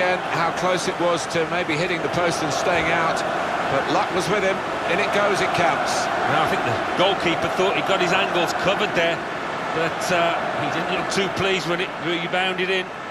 again how close it was to maybe hitting the post and staying out, but luck was with him. In it goes, it counts. Now, I think the goalkeeper thought he got his angles covered there, but he didn't look too pleased when it rebounded in.